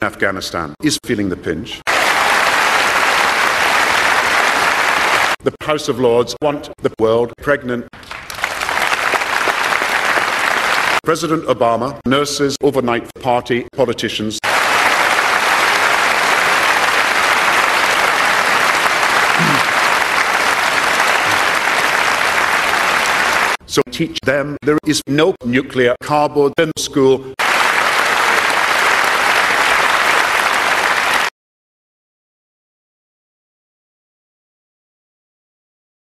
Afghanistan is feeling the pinch. The House of Lords want the world pregnant. President Obama nurses overnight party politicians. So teach them there is no nuclear cardboard in school.